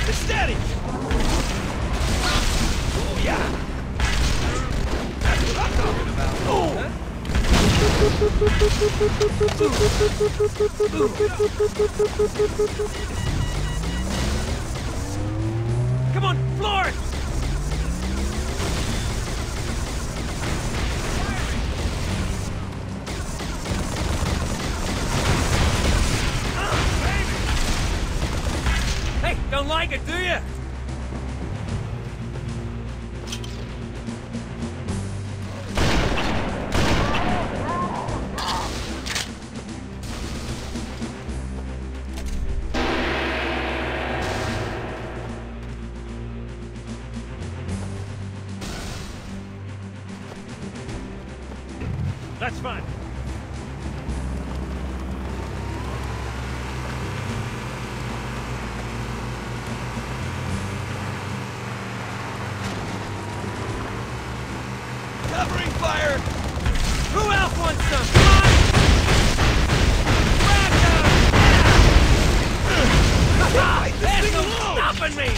Steady! Oh, yeah! That's what I'm talking about. Oh! Come on, floor it! Hey, don't like it, do you? That's fine. Covering fire! Who else wants some? Come on! Grab them! There's no stopping me!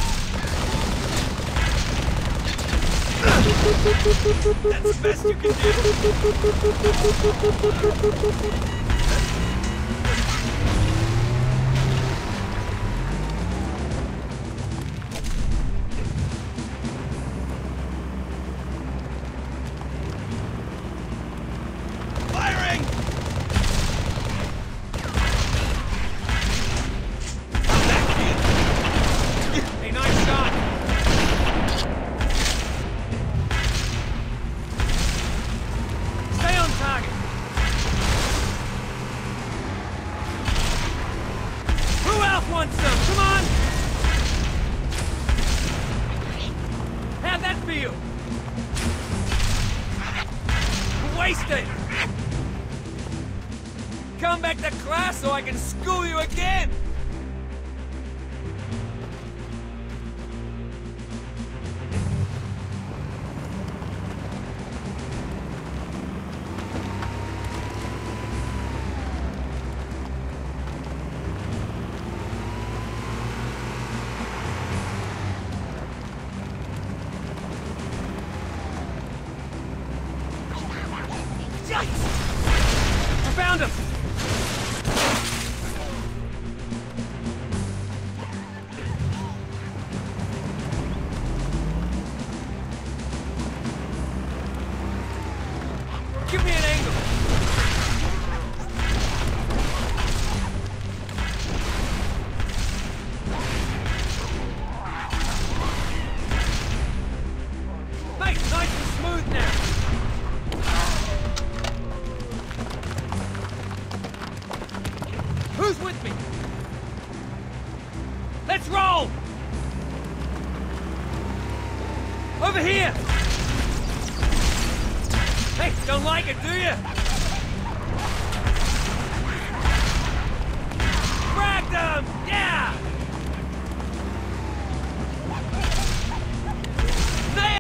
That's the best you can do! Want some? Come on! How'd that feel? Wasted! Come back to class so I can school you again! I found him! Give me an angle! Mate, nice and smooth now! Who's with me? Let's roll! Over here! Hey, don't like it, do you? Frag them! Yeah!